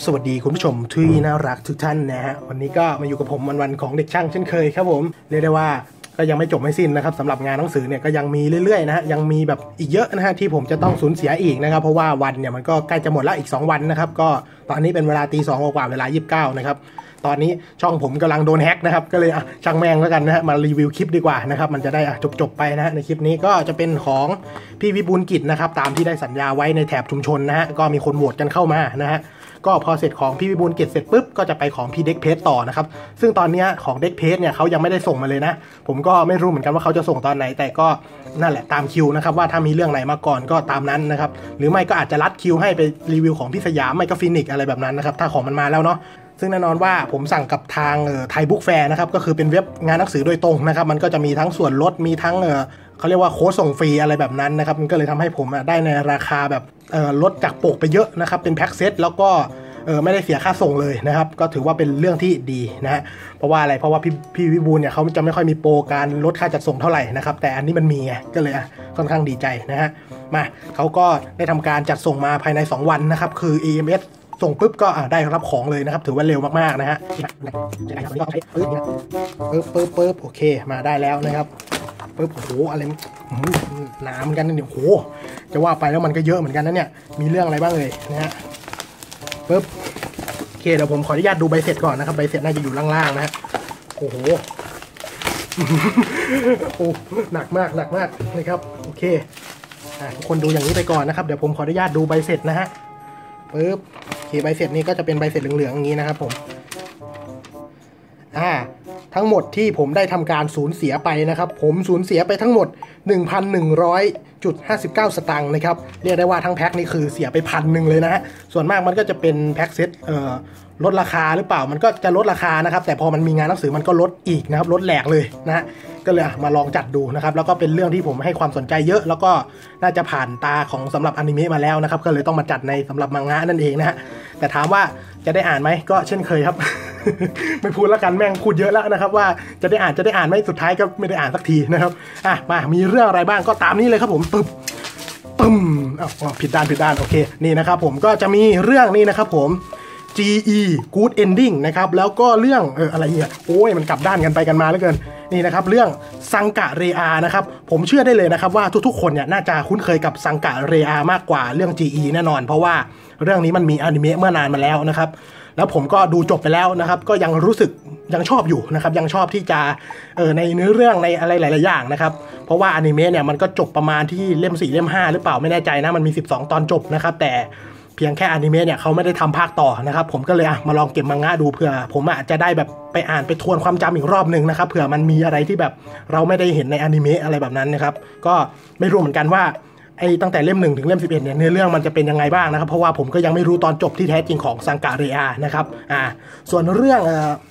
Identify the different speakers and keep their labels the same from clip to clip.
Speaker 1: สวัสดีคุณผู้ชมที่น่ารักทุกท่านนะฮะวันนี้ก็มาอยู่กับผมวันของเด็กช่างเช่นเคยครับผมเรียกได้ว่าก็ยังไม่จบไม่สิ้นนะครับสำหรับงานหนังสือเนี่ยก็ยังมีเรื่อยๆนะฮะยังมีแบบอีกเยอะนะฮะที่ผมจะต้องสูญเสียอีกนะครับเพราะว่าวันเนี่ยมันก็ใกล้จะหมดละอีก2วันนะครับก็ตอนนี้เป็นเวลาตี 2กว่าเวลา29นะครับตอนนี้ช่องผมกำลังโดนแฮ็กนะครับก็เลยช่างแม่งแล้วกันนะฮะมารีวิวคลิปดีกว่านะครับมันจะได้จบไปนะฮะในคลิปนี้ก็จะเป็นของพี่วิบูลย์กิจนะครับตามที่ได้สัญญาไว้ในแถบชุมชนนะฮะก็มีคนโหวตกันเข้ามานะฮะก็พอเสร็จของพี่วิบูลย์กิจเสร็จปุ๊บก็จะไปของพี่เด็กเพจต่อนะครับซึ่งตอนนี้ของเด็กเพจเนี่ยเขายังไม่ได้ส่งมาเลยนะผมก็ไม่รู้เหมือนกันว่าเขาจะส่งตอนไหนแต่ก็นั่นแหละตามคิวนะครับว่าถ้ามีเรื่องไหนมาก่อนก็ตามนั้นนะครับหรือไม่ก็อาจจะรัดคิวให้ไปรีวิวของพี่สยามไม่ก็ฟินิกอะไรแบบนั้นนะครับถ้าของมันมาแล้วเนาะซึ่งแน่นอนว่าผมสั่งกับทางไทยบุ๊กแฟร์นะครับก็คือเป็นเว็บงานหนังสือโดยตรงนะครับมันก็จะมีทั้งส่วนลดมีทั้งเขาเรียกว่าโค้ดส่งฟรีอะไรแบบนั้นนะครับมันก็เลยทำให้ผมได้ในราคาแบบลดจากปกไปเยอะนะครับเป็นแพ็คเซตแล้วก็ไม่ได้เสียค่าส่งเลยนะครับก็ถือว่าเป็นเรื่องที่ดีนะฮะเพราะว่าอะไรเพราะว่าพี่วิบูลย์เนี่ยเขาจะไม่ค่อยมีโปรการลดค่าจัดส่งเท่าไหร่นะครับแต่อันนี้มันมีไงก็เลยค่อนข้างดีใจนะฮะมาเขาก็ได้ทำการจัดส่งมาภายใน2วันนะครับคือ EMS ส่งปุ๊บก็ได้รับของเลยนะครับถือว่าเร็วมากๆนะฮะปึ๊บโอเคมาได้แล้วนะครับปึ๊บโอ้โหอะไรหนาเหมือนกันเนี่ยโอ้โหจะว่าไปแล้วมันก็เยอะเหมือนกันนะเนี่ยมีเรื่องอะไรบ้างเลยนะฮะปึ๊บโอเคเดี๋ยวผมขออนุญาตดูใบเสร็จก่อนนะครับใบเสร็จน่าจะอยู่ล่างๆนะฮะโอ้โหโอ้หนักมากนะครับโอเคทุกคนดูอย่างนี้ไปก่อนนะครับเดี๋ยวผมขออนุญาตดูใบเสร็จนะฮะปึ๊บโอเคใบเสร็จนี้ก็จะเป็นใบเสร็จเหลืองๆอย่างนี้นะครับผมทั้งหมดที่ผมได้ทำการสูญเสียไปนะครับผมสูญเสียไปทั้งหมด 1,100.59 สตางค์นะครับเรียกได้ว่าทั้งแพ็คนี่คือเสียไป1,000เลยนะฮะส่วนมากมันก็จะเป็นแพ็คเซ็ตลดราคาหรือเปล่ามันก็จะลดราคานะครับแต่พอมันมีงานหนังสือมันก็ลดอีกนะครับลดแหลกเลยนะฮะก็เลยมาลองจัดดูนะครับแล้วก็เป็นเรื่องที่ผมให้ความสนใจเยอะแล้วก็น่าจะผ่านตาของสำหรับอนิเมะมาแล้วนะครับก็เลยต้องมาจัดในสำหรับมังงะนั่นเองนะฮะแต่ถามว่าจะได้อ่านไหมก็เช่นเคยครับ ไม่พูดแล้วกันแม่งพูดเยอะแล้วนะครับว่าจะได้อ่านไหมสุดท้ายก็ไม่ได้อ่านสักทีนะครับมามีเรื่องอะไรบ้างก็ตามนี้เลยครับผมปึ้มผิดด้านโอเคนี่นะครับผมก็จะมีเรื่องนี้นะครับผม GE Good Ending นะครับแล้วก็เรื่องอะไรเนี่ยโอ้ยมันกลับด้านกันไปกันมาเหลือเกินนี่นะครับเรื่องซังกะเรอานะครับผมเชื่อได้เลยนะครับว่าทุกๆคนเนี่ยน่าจะคุ้นเคยกับซังกะเรอามากกว่าเรื่อง GE แน่นอนเพราะว่าเรื่องนี้มันมีอนิเมะเมื่อนานมาแล้วนะครับแล้วผมก็ดูจบไปแล้วนะครับก็ยังรู้สึกยังชอบอยู่นะครับยังชอบที่จะในเนื้อเรื่องในอะไรหลายๆอย่างนะครับเพราะว่าอนิเมะเนี่ยมันก็จบประมาณที่เล่ม4เล่ม5หรือเปล่าไม่แน่ใจนะมันมี12ตอนจบนะครับแต่เพียงแค่อนิเมะเนี่ยเขาไม่ได้ทำภาคต่อนะครับผมก็เลยมาลองเก็บมังงะดูเผื่อผมจะได้แบบไปอ่านไปทวนความจำอีกรอบหนึ่งนะครับเผื่อมันมีอะไรที่แบบเราไม่ได้เห็นในอนิเมะอะไรแบบนั้นนะครับก็ไม่รู้เหมือนกันว่าตั้งแต่เล่ม1ถึงเล่ม11เนี่ยเนื้อเรื่องมันจะเป็นยังไงบ้างนะครับเพราะว่าผมก็ยังไม่รู้ตอนจบที่แท้จริงของซังกะเรอานะครับส่วนเรื่อง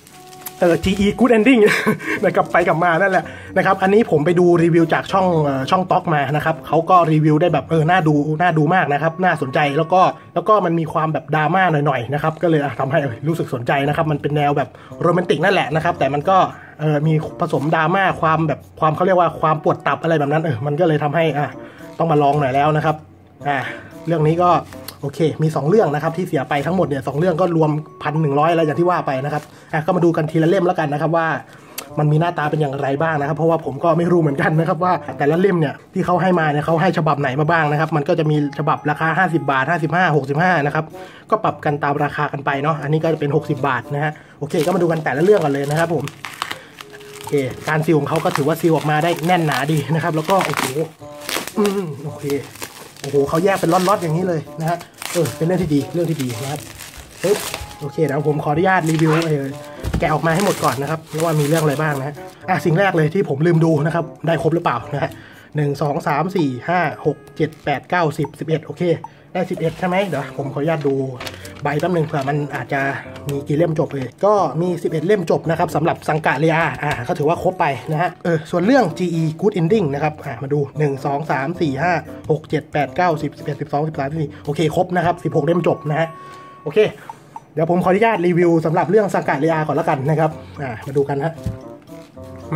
Speaker 1: GE Good Ending นะครับไปกับมานั่นแหละนะครับอันนี้ผมไปดูรีวิวจากช่องต็อกมานะครับเขาก็รีวิวได้แบบน่าดูมากนะครับน่าสนใจแล้วก็มันมีความแบบดราม่าหน่อยๆนะครับก็เลยทำให้รู้สึกสนใจนะครับมันเป็นแนวแบบโรแมนติกนั่นแหละนะครับแต่มันก็มีผสมดราม่าความเขาเรียกว่าความปวดตับอะไรแบบนั้นมันก็เลยทำให้ต้องมาลองหน่อยแล้วนะครับเรื่องนี้ก็โอเคมี2เรื่องนะครับที่เสียไปทั้งหมดเนี่ย2เรื่องก็รวม 1,100 อะไรอย่างที่ว่าไปนะครับก็มาดูกันทีละเล่มแล้วกันนะครับว่ามันมีหน้าตาเป็นอย่างไรบ้างนะครับเพราะว่าผมก็ไม่รู้เหมือนกันนะครับว่าแต่ละเล่มเนี่ยที่เขาให้มาเนี่ยเขาให้ฉบับไหนมาบ้างนะครับมันก็จะมีฉบับราคา50 บาท55 65นะครับก็ปรับกันตามราคากันไปเนาะอันนี้ก็จะเป็น60 บาทนะฮะโอเคก็มาดูกันแต่ละเรื่องกันเลยนะครับผมโอเคการซีลของเขาก็ถือว่าซีลออกมาได้แน่นหนาดีนะครับแล้วก็โอ้โหโอเคโอ้โหเขาแยกเป็นล็อตๆอย่างนี้เลยนะฮะเป็นเรื่องที่ดีนะครับโอเคเดี๋ยวผมขออนุญาตรีวิวแกะออกมาให้หมดก่อนนะครับว่ามีเรื่องอะไรบ้างนะฮะสิ่งแรกเลยที่ผมลืมดูนะครับได้ครบหรือเปล่านะฮะ1 2 3 4 5 6 7 8 9 10 11โอเคได้11ใช่ไหมเดี๋ยวผมขออนุญาตดูใบแป๊บนึงเผื่อมันอาจจะมีกี่เล่มจบเลยก็มี11เล่มจบนะครับสำหรับซังกะเรอาก็ถือว่าครบไปนะฮะส่วนเรื่อง GE Good Ending นะครับมาดู1 2 3 4 5 6 7 8 9 10 11 12 13 14โอเคครบนะครับ16เล่มจบนะฮะโอเคเดี๋ยวผมขออนุญาตรีวิวสำหรับเรื่องซังกะเรอาก่อนแล้วกันนะครับมาดูกันฮะมา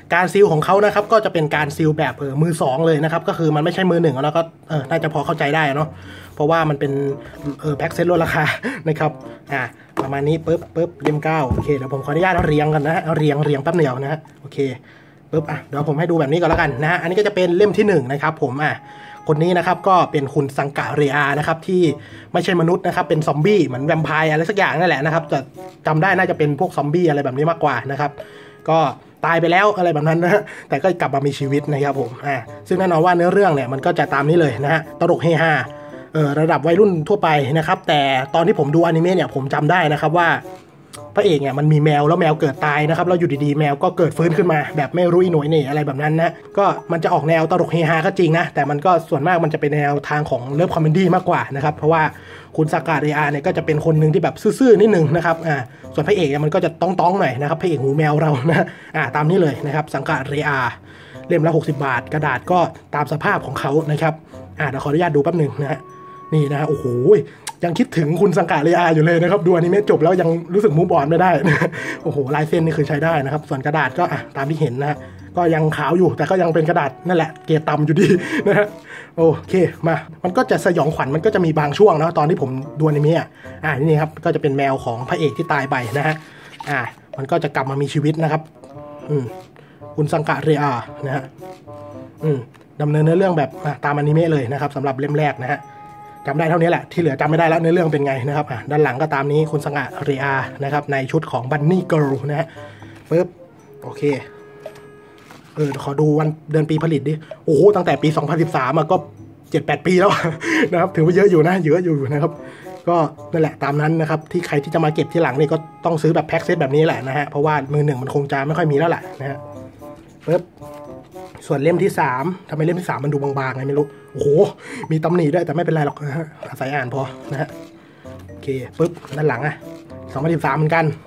Speaker 1: การซีลของเขานะครับก็จะเป็นการซีลแบบมือ2เลยนะครับก็คือมันไม่ใช่มือ1แล้วก็น่าจะพอเข้าใจได้เนาะเพราะว่ามันเป็นแพ็คเซตลดราคานะครับประมาณนี้ปึ๊บเล่ม9โอเคเดี๋ยวผมขออนุญาตเรียงกันนะเรียงแป๊บเดียวนะฮะโอเคปึ๊บเดี๋ยวผมให้ดูแบบนี้ก่อนแล้วกันนะฮะอันนี้ก็จะเป็นเล่มที่1นะครับผมคนนี้นะครับก็เป็นคุณซังกะเรอานะครับที่ไม่ใช่มนุษย์นะครับเป็นซอมบี้เหมือนแวมไพร์อะไรสักอย่างนั่นแหละนะครับจะจำได้น่าจะเป็นพวกซอมบี้อะไรแบบนี้มากกว่านะครับก็ตายไปแล้วอะไรแบบนั้นนะฮะแต่ก็กลับมามีชีวิตนะครับผมซึ่งแน่นอนว่าเนื้อเรื่องเนี่ยมันก็จะตามนี้เลยนะฮะตลกเฮฮาระดับวัยรุ่นทั่วไปนะครับแต่ตอนที่ผมดูอนิเมะเนี่ยผมจำได้นะครับว่าพระเอกเนี่ยมันมีแมวแล้วแมวเกิดตายนะครับแล้วอยู่ดีๆแมวก็เกิดฟื้นขึ้นมาแบบไม่รู้อีหน่วยนี่อะไรแบบนั้นนะก็มันจะออกแนวตลกเฮฮาก็จริงนะแต่มันก็ส่วนมากมันจะเป็นแนวทางของเลิฟคอมเมดี้มากกว่านะครับเพราะว่าคุณซากะเรอาเนี่ยก็จะเป็นคนหนึ่งที่แบบซื่อๆนิดนึงนะครับส่วนพระเอกเนี่ยมันก็จะต้องหน่อยนะครับพระเอกหูแมวเรานะตามนี้เลยนะครับซังกะเรอาเล่มละ60 บาทกระดาษก็ตามสภาพของเขานะครับเดี๋ยวขออนุญาตดูแป๊บหนึ่งนะฮะนี่นะฮะโอ้โหยังคิดถึงคุณซังกะเรอาอยู่เลยนะครับดูอนิเมะจบแล้วยังรู้สึกมูฟออนไม่ได้โอ้โหลายเส้นนี่คือใช้ได้นะครับส่วนกระดาษก็ตามที่เห็นนะฮะก็ยังขาวอยู่แต่ก็ยังเป็นกระดาษนั่นแหละเกรดต่ำอยู่ดีนะฮะโอเคมามันก็จะสยองขวัญมันก็จะมีบางช่วงนะตอนที่ผมดูอนิเมะนี่ครับก็จะเป็นแมวของพระเอกที่ตายไปนะฮะมันก็จะกลับมามีชีวิตนะครับคุณซังกะเรอานะฮะดำเนินเนื้อเรื่องแบบตามอนิเมะเลยนะครับสำหรับเล่มแรกนะฮะจำได้เท่านี้แหละที่เหลือจำไม่ได้แล้วเนื้อเรื่องเป็นไงนะครับด้านหลังก็ตามนี้คุณซังกะเรอานะครับในชุดของบันนี่เกิร์ลนะฮะปึ๊บโอเคขอดูวันเดือนปีผลิตดิโอ้โหตั้งแต่ปี2013ก็ 7-8 ปีแล้วนะครับถือว่าเยอะอยู่นะเยอะอยู่นะครับก็นั่นแหละตามนั้นนะครับที่ใครที่จะมาเก็บที่หลังนี่ก็ต้องซื้อแบบแพ็คเซตแบบนี้แหละนะฮะเพราะว่ามือ1มันคงจะไม่ค่อยมีแล้วแหละนะฮะปึ๊บส่วนเล่มที่3ทำไมเล่มที่3มันดูบางๆไงไม่รู้โอ้โหมีตำหนิด้วยแต่ไม่เป็นไรหรอกนะฮะอาศัยอ่านพอนะฮะโอเคปึ๊บด้านหลัง2013เหมือนกัน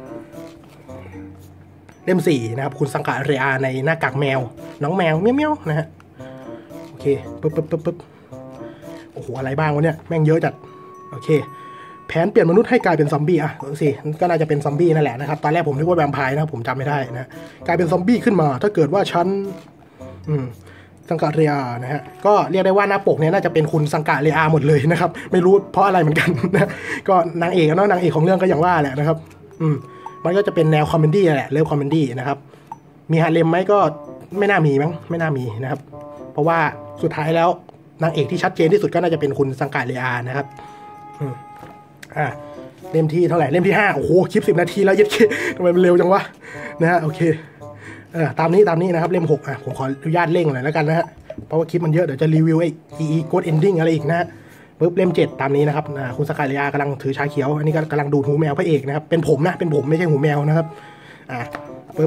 Speaker 1: เล่ม4นะครับคุณซังกะเรอาในหน้ากากแมวน้องแมวเมี้ยวๆนะฮะโอเคปึ๊บโอ้โหอะไรบ้างวะเนี่ยแม่งเยอะจัดโอเคแผนเปลี่ยนมนุษย์ให้กลายเป็นซอมบี้สิก็น่าจะเป็นซอมบี้นั่นแหละนะครับตอนแรกผมนึกว่าแวมไพร์นะผมจำไม่ได้นะกลายเป็นซอมบี้ขึ้นมาถ้าเกิดว่าฉันซังกะเรอานะฮะก็เรียกได้ว่าหน้าปกเนี่ยน่าจะเป็นคุณซังกะเรอาหมดเลยนะครับไม่รู้เพราะอะไรเหมือนกันนะก็นางเอกเนาะนางเอกของเรื่องก็อย่างว่าแหละนะครับมันก็จะเป็นแนวคอมเมดี้แหละเลิฟคอมเมดี้นะครับมีฮาเลมไหมก็ไม่น่ามีมั้งไม่น่ามีนะครับเพราะว่าสุดท้ายแล้วนางเอกที่ชัดเจนที่สุดก็น่าจะเป็นคุณซังกะเรอานะครับเล่มที่เท่าไหร่เล่มที่5โอ้โหคลิป10 นาทีแล้วยัดทำไมมันเร็วจังวะนะฮะโอเคตามนี้นะครับเล่ม6ผมขออนุญาตเร่งหน่อยแล้วกันนะฮะเพราะว่าคลิปมันเยอะเดี๋ยวจะรีวิวGood Ending อะไรอีกนะฮะปึ๊บเล่ม7ตามนี้นะครับคุณซังกะเรอากำลังถือชาเขียวอันนี้ก็กำลังดูดหูแมวพระเอกนะครับเป็นผมไม่ใช่หูแมวนะครับปึ๊บ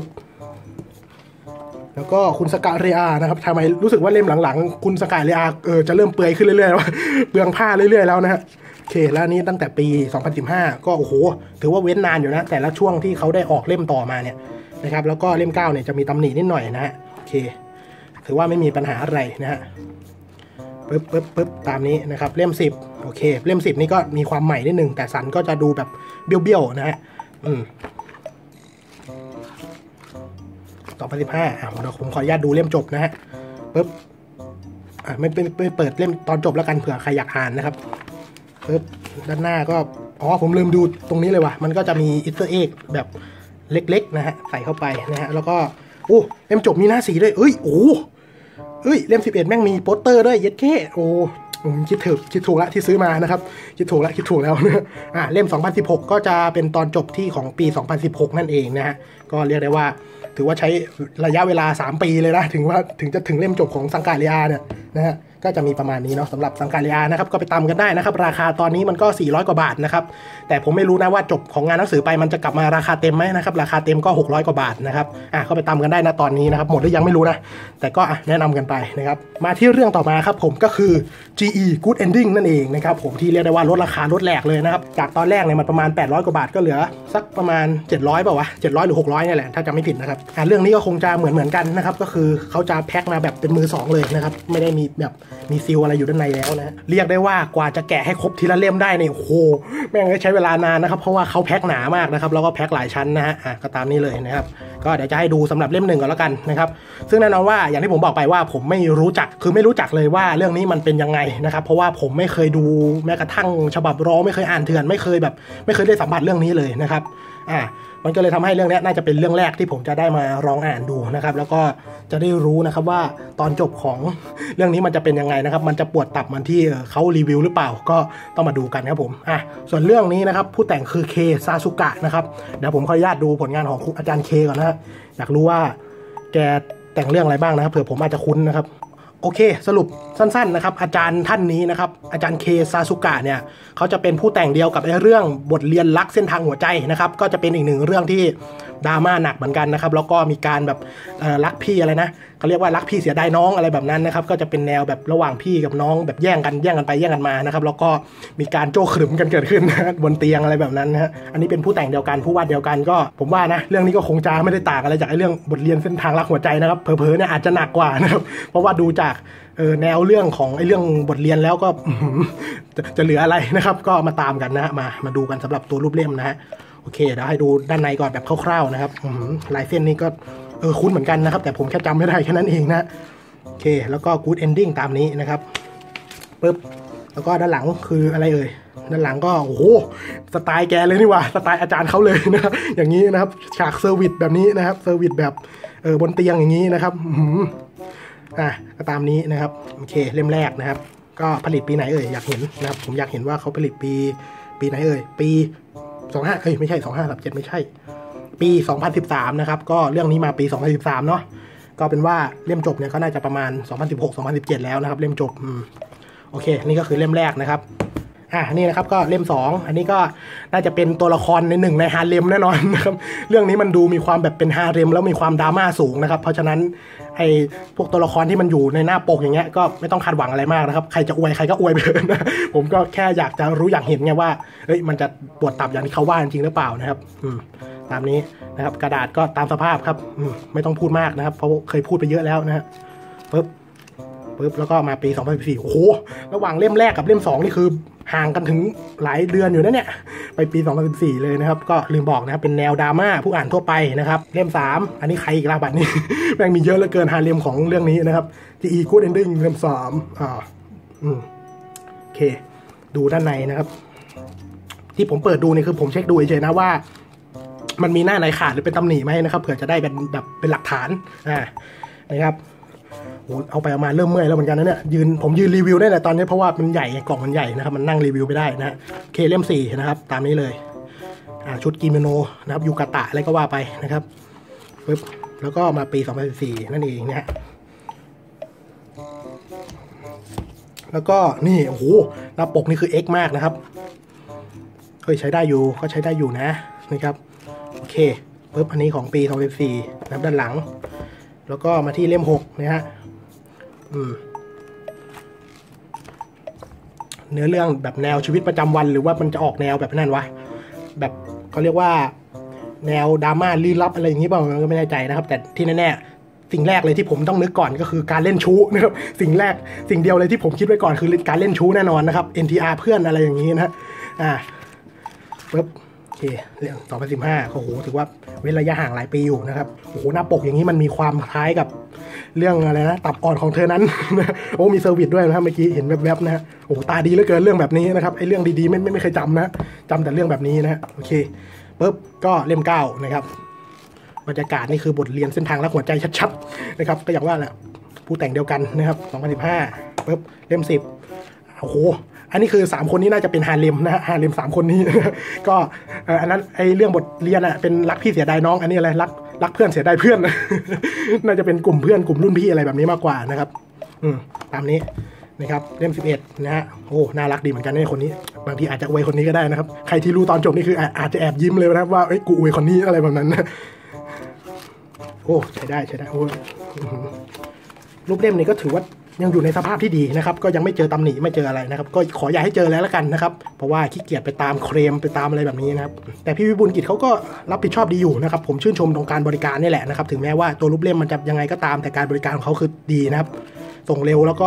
Speaker 1: แล้วก็คุณซังกะเรอานะครับทำไมรู้สึกว่าเล่มหลังๆคุณซังกะเรอาจะเริ่มเปื่อยขึ้นเรื่อยๆแล้วเปลืองผ้าเรื่อยๆแล้วนะฮะโอเคแล้วนี้ตั้งแต่ปี2015ก็โอ้โหถือว่าเว้นนานอยู่นะแต่ละช่วงที่เขาได้ออกเล่มต่อมาเนี่ยนะครับแล้วก็เล่ม9เนี่ยจะมีตำหนินิดหน่อยนะฮะโอเคถือว่าไม่มีปัญหาอะไรนะฮะปึ๊บตามนี้นะครับเล่ม10โอเคเล่ม10นี่ก็มีความใหม่นิดนึงแต่สันก็จะดูแบบเบี้ยวๆนะฮะ2015เดี๋ยวผมขออนุญาตดูเล่มจบนะฮะปึ๊บไม่เปิดเล่มตอนจบแล้วกันเผื่อใครอยากอ่านนะครับปึ๊บด้านหน้าก็ผมลืมดูตรงนี้เลยว่ะมันก็จะมีอิสเตอร์เอ็กแบบเล็กๆนะฮะใส่เข้าไปนะฮะแล้วก็เล่มจบมีหน้าสีด้วยเล่ม11แม่งมีโปสเตอร์ด้วยเย็ดแค่คิดถูกแล้วที่ซื้อมานะครับคิดถูกแล้วนะเล่ม2016ก็จะเป็นตอนจบที่ของปี2016นั่นเองนะฮะก็เรียกได้ว่าถือว่าใช้ระยะเวลา3 ปีเลยนะถึงจะถึงเล่มจบของซังกะเรอาเนี่ยนะฮะก็จะมีประมาณนี้เนาะสำหรับซังกะเรอานะครับก็ไปตามกันได้นะครับราคาตอนนี้มันก็400 กว่าบาทนะครับแต่ผมไม่รู้นะว่าจบของงานหนังสือไปมันจะกลับมาราคาเต็มไหมนะครับราคาเต็มก็600 กว่าบาทนะครับก็ไปตามกันได้นะตอนนี้นะครับหมดหรือยังไม่รู้นะแต่ก็แนะนำกันไปนะครับมาที่เรื่องต่อมาครับผมก็คือ GE Good Ending นั่นเองนะครับผมที่เรียกได้ว่าลดราคาลดแหลกเลยนะครับจากตอนแรกเนี่ยมันประมาณ800 กว่าบาทก็เหลือสักประมาณ700เปล่าวะ700หรือ600นี่แหละถ้าจำไม่ผิดนะครับเรื่องนี้ก็คงจะเหมือนกันนะครับก็คือเขาจะแพ็คมาแบบเป็นมือ2เลยนะครับไม่ได้มีแบบมีซีลอะไรอยู่ด้านในแล้วนะเรียกได้ว่ากว่าจะแกะให้ครบทีละเล่มได้เนี่ยโอ้โหแม่งใช้เวลานานนะครับเพราะว่าเขาแพ็คหนามากนะครับแล้วก็แพ็คหลายชั้นนะฮะก็ตามนี้เลยนะครับก็เดี๋ยวจะให้ดูสำหรับเล่ม 1ก่อนแล้วกันนะครับซึ่งแน่นอนว่าอย่างที่ผมบอกไปว่าผมไม่รู้จักเลยว่าเรื่องนี้มันเป็นยังไงนะครับเพราะว่าผมไม่เคยดูแม้กระทั่งฉบับร้องไม่เคยอ่านเถื่อนไม่เคยได้สัมผัสเรื่องนี้เลยนะครับมันก็เลยทำให้เรื่องนี้น่าจะเป็นเรื่องแรกที่ผมจะได้มาลองอ่านดูนะครับแล้วก็จะได้รู้นะครับว่าตอนจบของเรื่องนี้มันจะเป็นยังไงนะครับมันจะปวดตับมันที่เขารีวิวหรือเปล่าก็ต้องมาดูกันครับผมส่วนเรื่องนี้นะครับผู้แต่งคือเคซาซุกะนะครับเดี๋ยวผมขออนุญาตดูผลงานของอาจารย์เคก่อนนะอยากรู้ว่าแกแต่งเรื่องอะไรบ้างนะครับเผื่อผมอาจจะคุ้นนะครับโอเคสรุปสั้นๆนะครับอาจารย์ท่านนี้นะครับอาจารย์เคซาซุกะเนี่ยเขาจะเป็นผู้แต่งเดียวกับเรื่องบทเรียนรักเส้นทางหัวใจนะครับก็จะเป็นอีกหนึ่งเรื่องที่ดราม่าหนักเหมือนกันนะครับแล้วก็มีการแบบรักพี่อะไรนะเขาเรียกว่ารักพี่เสียดายน้องอะไรแบบนั้นนะครับก็จะเป็นแนวแบบระหว่างพี่กับน้องแบบแย่งกันไปแย่งกันมานะครับแล้วก็มีการโจ้ขรึมกันเกิดขึ้นนะบนเตียงอะไรแบบนั้นนะฮะอันนี้เป็นผู้แต่งเดียวกันผู้วาดเดียวกันก็ผมว่านะเรื่องนี้ก็คงจะไม่ได้ต่างอะไรจากเรื่องบทเรียนเส้นทางรักหัวใจนะครับเผลอๆเนี่ยอาจจะหนักกว่านะครับเพราะว่าดูจากแนวเรื่องของเรื่องบทเรียนแล้วก็จะเหลืออะไรนะครับก็มาตามกันนะฮะมาดูกันสำหรับตัวรูปเล่มนะฮะโอเคเดี๋ยวให้ดูด้านในก่อนแบบคร่าวๆนะครับลายเส้นนี้ก็คุ้นเหมือนกันนะครับแต่ผมแค่จำไม่ได้แค่นั้นเองนะโอเคแล้วก็ good ending ตามนี้นะครับปึ๊บแล้วก็ด้านหลังคืออะไรด้านหลังก็โอ้โหสไตล์แกเลยนี่ว่าสไตล์อาจารย์เขาเลยนะครับอย่างนี้นะครับฉากเซอร์วิสแบบนี้นะครับเซอร์วิสแบบบนเตียงอย่างนี้นะครับก็ตามนี้นะครับโอเคเล่มแรกนะครับก็ผลิตปีไหนอยากเห็นนะครับผมอยากเห็นว่าเขาผลิตปีไหนปี25ไม่ใช่2537ไม่ใช่ปี2013นะครับก็เรื่องนี้มาปี2013เนาะก็เป็นว่าเล่มจบเนี่ยก็น่าจะประมาณ2016-2017แล้วนะครับเล่มจบโอเคนี่ก็คือเล่มแรกนะครับนี่นะครับก็เล่ม2อันนี้ก็น่าจะเป็นตัวละครในฮาเร็มแน่นอนนะครับเรื่องนี้มันดูมีความแบบเป็นฮาเร็มแล้วมีความดราม่าสูงนะครับเพราะฉะนั้นไอ้พวกตัวละครที่มันอยู่ในหน้าปกอย่างเงี้ยก็ไม่ต้องคาดหวังอะไรมากนะครับใครจะอวยใครก็อวยไปเลยนะผมก็แค่อยากจะรู้อยากเห็นไงว่ามันจะปวดตับอย่างที่เขาว่าจริงหรือเปล่านะครับตามนี้นะครับกระดาษก็ตามสภาพครับไม่ต้องพูดมากนะครับเพราะเคยพูดไปเยอะแล้วนะฮะปึ๊บแล้วก็มาปี2014โอ้โหระหว่างเล่มแรกกับเล่ม2นี่คือห่างกันถึงหลายเดือนอยู่นะเนี่ยไปปี2014เลยนะครับก็ลืมบอกนะครับเป็นแนวดราม่าผู้อ่านทั่วไปนะครับเล่ม3อันนี้ใครอีกล่ะบัดนี้ แม่งมีเยอะเหลือเกินฮาเร็มของเรื่องนี้นะครับ GE Good Ending เล่ม3โอเคดูด้านในนะครับที่ผมเปิดดูนี่คือผมเช็คดูเฉยๆนะว่ามันมีหน้าไหนขาดหรือเป็นตำหนิไหมนะครับเผื่อจะได้เป็นแบบเป็นหลักฐานนะครับโอ้เอาไปเอามาเริ่มเมื่อยแล้วเหมือนกันนะเนี่ยผมยืนรีวิวได้แต่ตอนนี้เพราะว่ามันใหญ่กล่องมันใหญ่นะครับมันนั่งรีวิวไม่ได้นะเคเล่ม4นะครับตามนี้เลยชุดกิโมโนนะครับยูกาตะอะไรก็ว่าไปนะครับปึ๊บแล้วก็มาปี2014นั่นเองนะแล้วก็นี่โอ้โหหน้าปกนี่คือ X มากนะครับใช้ได้อยู่ก็ใช้ได้อยู่นะครับโอเคปึ๊บอันนี้ของปี2014นะครับด้านหลังแล้วก็มาที่เล่ม6นะฮะเนื้อเรื่องแบบแนวชีวิตประจำวันหรือว่ามันจะออกแนวแบบนั้นวะแบบเขาเรียกว่าแนวดราม่าลี้ลับอะไรอย่างนี้เปล่าก็ไม่แน่ใจนะครับแต่ที่แน่ๆสิ่งแรกเลยที่ผมต้องนึกก่อนก็คือการเล่นชู้นะครับสิ่งเดียวเลยที่ผมคิดไว้ก่อนคือการเล่นชู้แน่นอนนะครับ NTR เพื่อนอะไรอย่างนี้นะปึ๊บโอเคเรื่อง2015โอ้โหถือว่าเว้นระยะห่างหลายปีอยู่นะครับโอ้โหหน้าปกอย่างนี้มันมีความคล้ายกับเรื่องอะไรนะตับอ่อนของเธอนั้นโอ้มีเซอร์วิสด้วยนะครับเมื่อกี้เห็นแวบๆนะฮะโอ้ตาดีเหลือเกินเรื่องแบบนี้นะครับไอ้เรื่องดีๆไม่เคยจำนะจำแต่เรื่องแบบนี้นะฮะโอเคปึ๊บก็เล่ม9นะครับบรรยากาศนี่คือบทเรียนเส้นทางรักหัวใจชัดๆนะครับก็อย่างว่าแหละผู้แต่งเดียวกันนะครับ2015ปึ๊บเล่ม10โอ้โหอันนี้คือ3คนนี้น่าจะเป็นฮาเร็มนะฮะฮาเร็ม3คนนี้ ก็อันนั้นไอเรื่องบทเรียนเป็นรักพี่เสียดายน้องอันนี้อะไรรักเพื่อนเสียดายเพื่อน น่าจะเป็นกลุ่มเพื่อนกลุ่มรุ่นพี่อะไรแบบนี้มากกว่านะครับตามนี้นะครับเล่ม11นะฮะโอ้น่ารักดีเหมือนกันในคนนี้บางทีอาจจะอวยคนนี้ก็ได้นะครับใครที่รู้ตอนจบนี่คืออาจจะแอบยิ้มเลยนะครับว่าเอ้ยกูอวยคนนี้อะไรแบบนั้นนะโอ้ใช้ได้โอ้รูปเล่มนี้ก็ถือว่ายังอยู่ในสภาพที่ดีนะครับก็ยังไม่เจอตำหนิไม่เจออะไรนะครับก็ขออย่าให้เจอแล้วกันนะครับเพราะว่าขี้เกียจไปตามเคลมไปตามอะไรแบบนี้นะครับแต่พี่วิบูลย์กิจเขาก็รับผิดชอบดีอยู่นะครับผมชื่นชมตรงการบริการนี่แหละนะครับถึงแม้ว่าตัวรูปเล่มมันจะยังไงก็ตามแต่การบริการของเขาคือดีนะครับส่งเร็วแล้วก็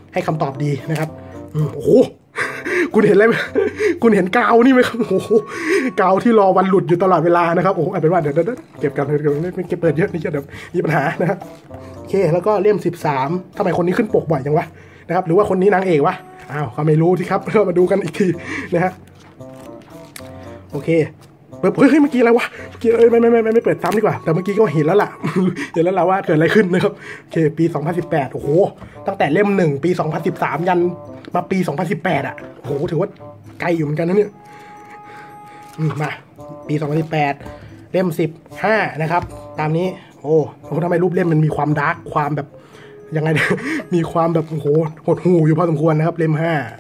Speaker 1: ให้คำตอบดีนะครับโอ้โหคุณเห็นอะไรไหมคุณเห็นกาวนี่ไหมครับโอ้โหกาวที่รอวันหลุดอยู่ตลอดเวลานะครับโอ้เป็นว่าเดี๋ยวเก็บกันเก็บเปิดเยอะนี่จะเดี๋ยวมีปัญหานะครับโอเคแล้วก็เล่ม13ทำไมคนนี้ขึ้นปกบ่อยจังวะนะครับหรือว่าคนนี้นางเอกวะอ้าวก็ไม่รู้ที่ครับเรามาดูกันอีกทีนะฮะโอเคเฮ้ยเมื่อกี้อะไรวะเมื่อกี้ไม่เปิดซ้ำดีกว่าแต่เมื่อกี้ก็เห็นแล้วล่ะเห็นแล้วล่ะว่าเกิดอะไรขึ้นนะครับโอเคปี2018โอ้โหตั้งแต่เล่ม1ปี2013ยันมาปี2018อ่ะโอ้โหถือว่าไกลอยู่เหมือนกันนะเนี่ยมาปี2018เล่ม15นะครับตามนี้โอ้โหทำไมรูปเล่มมันมีความดาร์กความแบบยังไงมีความแบบโอ้โหหดหู่อยู่พอสมควรนะครับเล่ม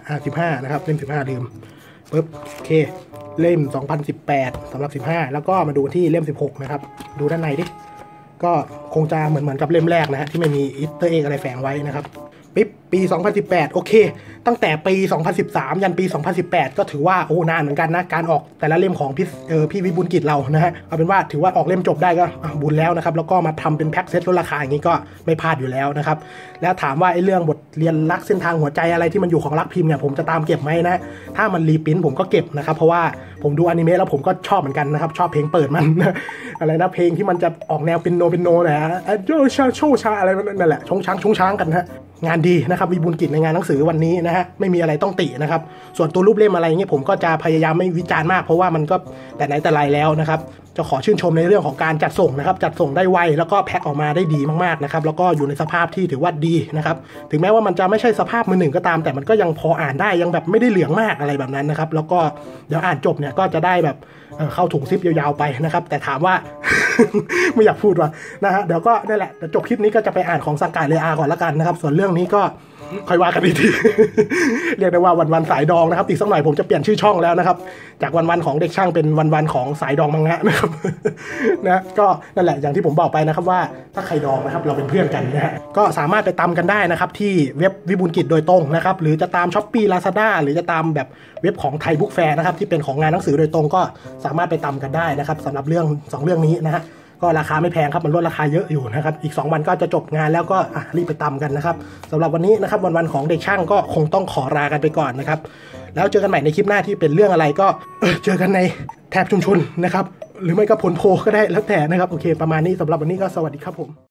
Speaker 1: 15นะครับเล่ม15ลืมปึ๊บโอเคเล่ม2018สำหรับ15แล้วก็มาดูที่เล่ม16นะครับดูด้านในดิก็คงจะเหมือนกับเล่มแรกนะฮะที่ไม่มีอีสเตอร์เอ็กอะไรแฝงไว้นะครับปี2018โอเคตั้งแต่ปี2013ยันปี2018ก็ถือว่าโอ้นานเหมือนกันนะการออกแต่ละเล่มของพี่วิบูลย์กิจเรานะฮะเอาเป็นว่าถือว่าออกเล่มจบได้ก็บุญแล้วนะครับแล้วก็มาทำเป็นแพ็คเซตลดราคาอย่างนี้ก็ไม่พลาดอยู่แล้วนะครับแล้วถามว่าไอ้เรื่องบทเรียนรักเส้นทางหัวใจอะไรที่มันอยู่ของรักพิมพ์เนี่ยผมจะตามเก็บไหมนะถ้ามันรีพิมพ์ผมก็เก็บนะครับเพราะว่าผมดูอนิเมะแล้วผมก็ชอบเหมือนกันนะครับชอบเพลงเปิดมันอะไรนะเพลงที่มันจะออกแนวเป็นโนนะโชชาอะไรนั่นแหละชงช้างกันฮะงานดีนะครับวิบูลย์กิจในงานหนังสือวันนี้นะฮะไม่มีอะไรต้องตินะครับส่วนตัวรูปเล่มอะไรเงี้ยผมก็จะพยายามไม่วิจารณ์มากเพราะว่ามันก็แต่ไหนแต่ไรแล้วนะครับจะขอชื่นชมในเรื่องของการจัดส่งนะครับจัดส่งได้ไวแล้วก็แพ็คออกมาได้ดีมากๆนะครับแล้วก็อยู่ในสภาพที่ถือว่าดีนะครับถึงแม้ว่ามันจะไม่ใช่สภาพมือหนึ่งก็ตามแต่มันก็ยังพออ่านได้ยังแบบไม่ได้เหลืองมากอะไรแบบนั้นนะครับแล้วก็เดี๋ยวอ่านจบเนี่ยก็จะได้แบบเข้าถุงซิปยาวๆไปนะครับแต่ถามว่า ไม่อยากพูดว่านะฮะเดี๋ยวก็นั่นแหละแต่จบคลิปนี้ก็จะไปอ่านของสังกัดเรอาก่อนละกันนะครับส่วนเรื่องนี้ก็ค่อยว่ากันอีกที เรียกได้ว่าวันสายดองนะครับอีกสักหน่อยผมจะเปลี่ยนชื่อช่องแล้วนะครับจากวันของเด็กช่างเป็นวันของสายดองมังงะนะครับนะก็นั่นแหละอย่างที่ผมบอกไปนะครับว่าถ้าใครดองนะครับเราเป็นเพื่อนกันนะฮะก็สามารถไปตามกันได้นะครับที่เว็บวิบูลย์กิจโดยตรงนะครับหรือจะตาม Shopee Lazada หรือจะตามแบบเว็บของไทยบุ๊กแฟร์นะครับที่เป็นของงานหนังสือโดยตรงก็สามารถไปตามกันได้นะครับสำหรับเรื่อง2เรื่องนี้นะฮะก็ราคาไม่แพงครับมันลดราคาเยอะอยู่นะครับอีก2วันก็จะจบงานแล้วก็รีบไปตามกันนะครับสำหรับวันนี้นะครับวันของเด็กช่างก็คงต้องขอลากันไปก่อนนะครับแล้วเจอกันใหม่ในคลิปหน้าที่เป็นเรื่องอะไรก็เจอกันในแถบชุมชนนะครับหรือไม่ก็ผลโพก็ได้แล้วแต่นะครับโอเคประมาณนี้สำหรับวันนี้ก็สวัสดีครับผม